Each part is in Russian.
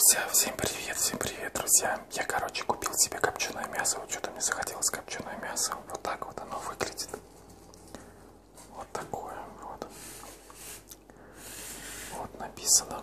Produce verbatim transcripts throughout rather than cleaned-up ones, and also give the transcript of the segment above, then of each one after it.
Друзья, всем привет, всем привет, друзья. Я, короче, купил себе копченое мясо. Вот что-то мне захотелось копченое мясо. Вот так вот оно выглядит. Вот такое вот. Вот написано.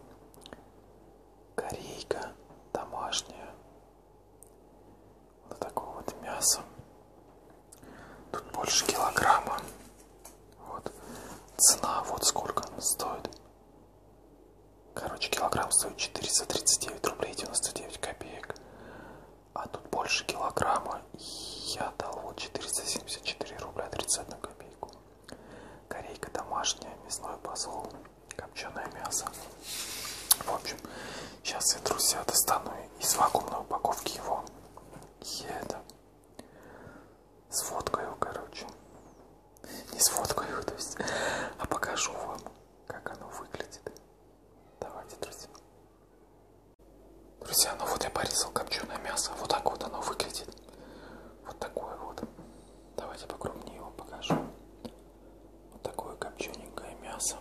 Корейка домашняя. Вот такое вот мясо. Тут больше килограмма. Вот. Цена вот сколько она стоит. Короче, килограмм стоит четыреста тридцать девять рублей девяносто девять копеек. А тут больше килограмма. И я дал вот четыреста семьдесят четыре рубля тридцать одну копейку. Корейка домашняя, мясной посол, копченое мясо. В общем, сейчас я, друзья, достану из вакуумной упаковки его. И это сфоткаю, короче. Не сфоткаю, то есть, а покажу вам, как оно выглядит. Давайте, друзья. Друзья, ну вот я порезал копченое мясо. Вот так вот оно выглядит. Вот такое вот. Давайте покрупнее его покажу. Вот такое копчененькое мясо.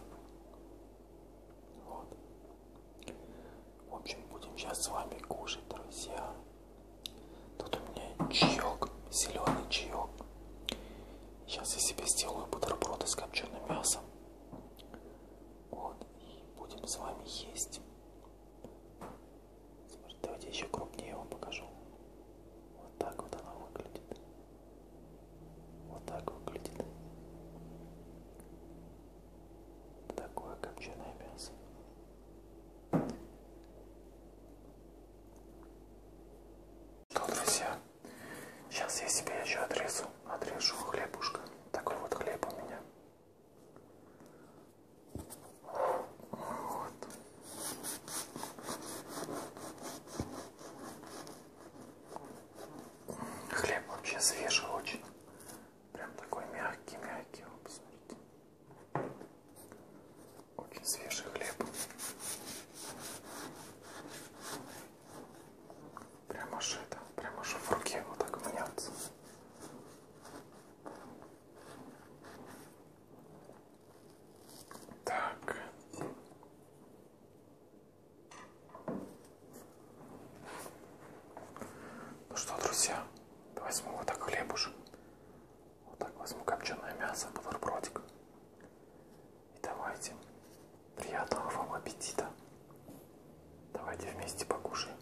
Вот. В общем, будем сейчас с вами кушать, друзья. Тут у меня чаек, зеленый чаек. Сейчас я себе сделаю бутерброды с копченым мясом. Вот. И будем с вами есть. Смотрите, давайте еще крупнее вам покажу. Вот так вот она выглядит. Вот так выглядит. Такое копченое мясо. Что, друзья, сейчас я себе еще отрежу, отрежу хлебушка. Такой вот хлеб у меня. Вот. Хлеб вообще свежий очень. Прям такой мягкий-мягкий. Вот, посмотрите. Очень свежий хлеб. Прямо аж это, прямо аж в руке вот так мнется. Так. Ну что, друзья, возьму вот так хлебушек. Вот так возьму копченое мясо, бутербродик. И давайте. Приятного вам аппетита. Давайте вместе покушаем.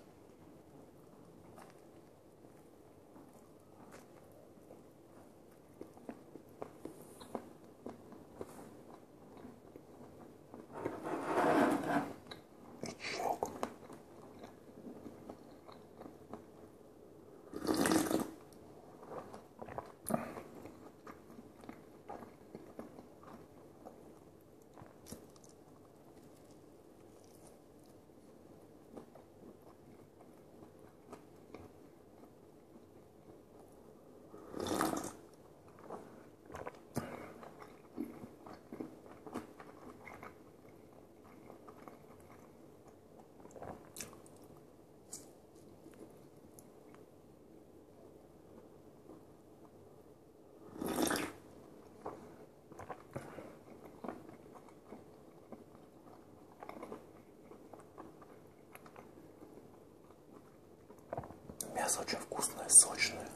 И чаек. Мясо очень вкусное, сочное.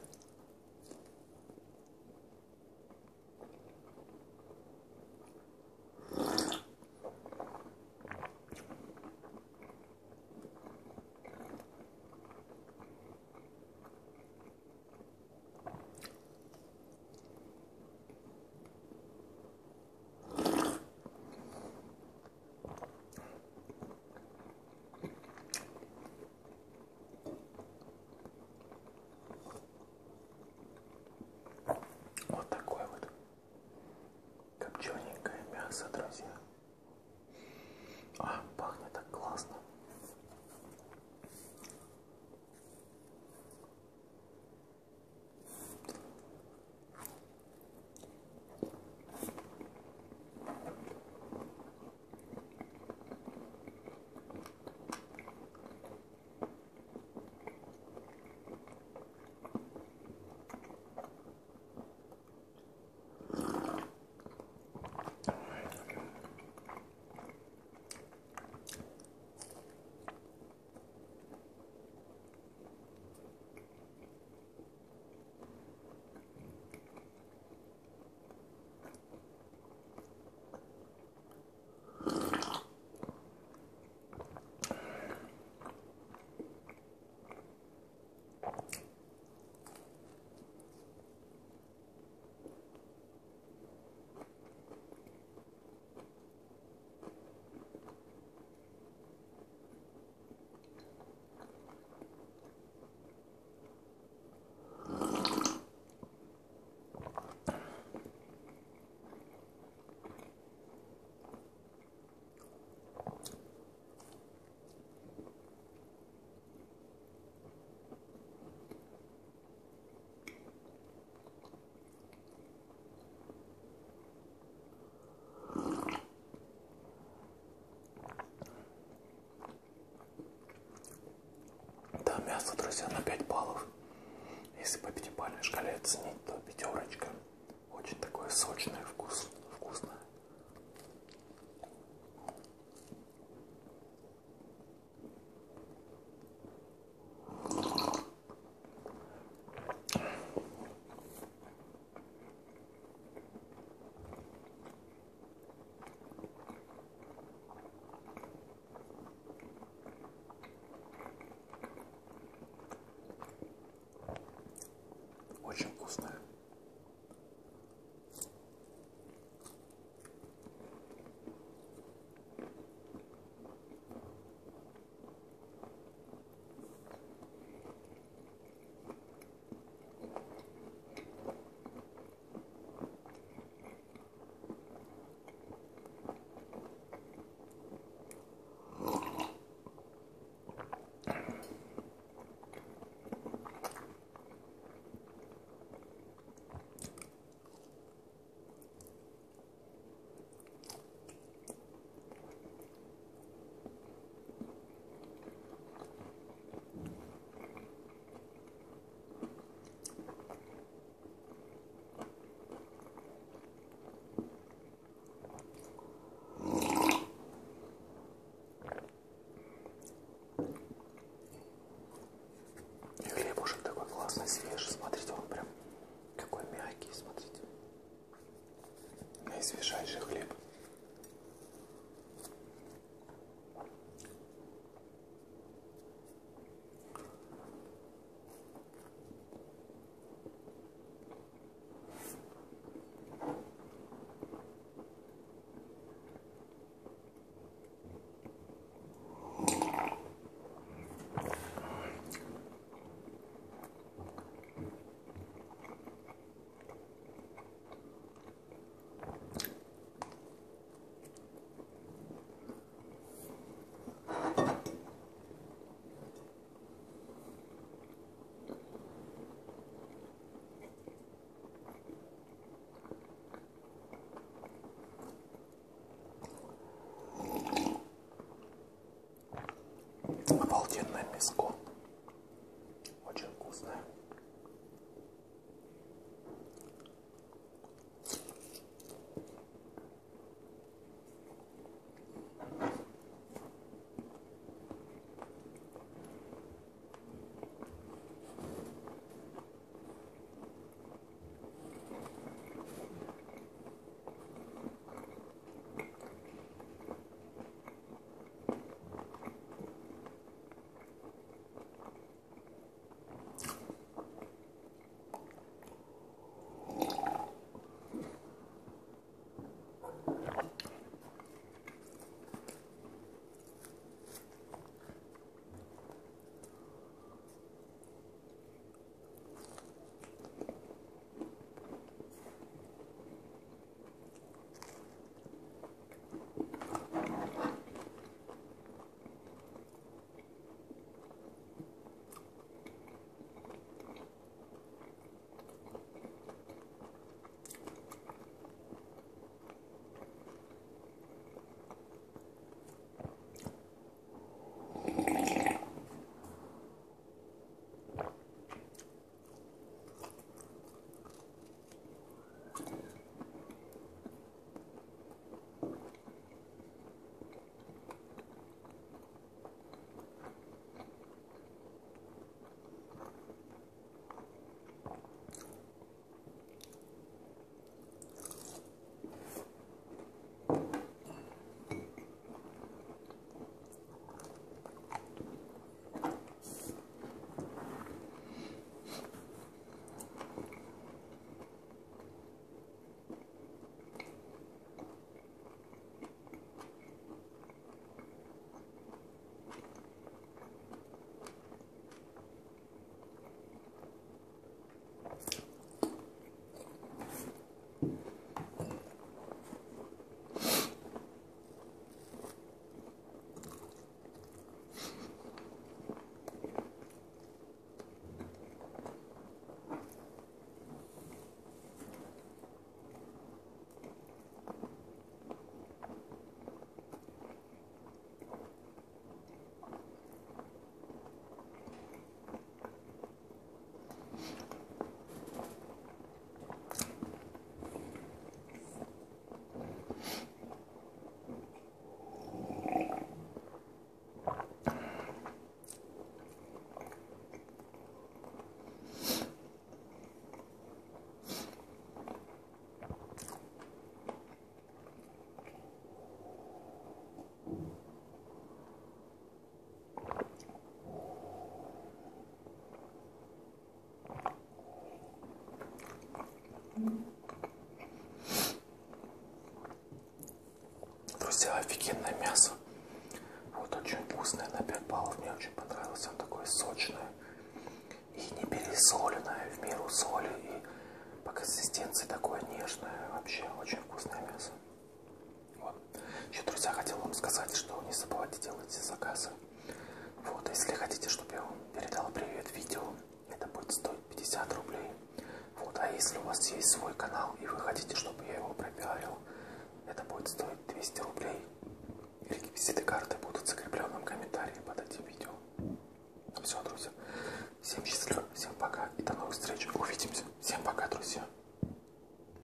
мясо, друзья, на пять баллов. Если по пятибалльной шкале оценить, то пятерочка. Очень такое сочное, вкус, вкусное. Очень вкусное. И хлебушек такой классный, свежий. Смотрите, он прям какой мягкий, смотрите. Наисвежайший хлеб. Обалденное мяско. Очень вкусное. вкусное на пять баллов. Мне очень понравилось. Он такое сочное и не пересоленное, в меру соли. И по консистенции такое нежное. Вообще очень вкусное мясо. Вот. Еще, друзья, хотел вам сказать, что не забывайте делать заказы. Вот, если хотите, чтобы я вам передал привет видео, это будет стоить пятьдесят рублей. Вот, а если у вас есть свой канал и вы хотите, чтобы я его пропиарил, это будет стоить двести рублей. Реквизиты карты будут в закрепленном комментарии под этим видео. Все, друзья. Всем счастливо, всем пока и до новых встреч. Увидимся. Всем пока, друзья.